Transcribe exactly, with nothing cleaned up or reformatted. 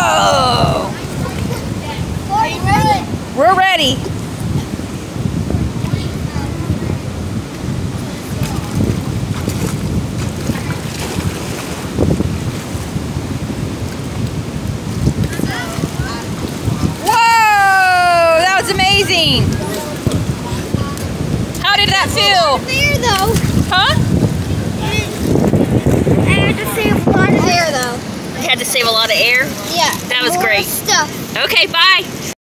Whoa! Are you ready? We're ready. Whoa! That was amazing. How did that feel? There though. Huh? I had to save a lot of air though. You had to save a lot of air? Yeah. That was more great. Stuff. Okay, bye.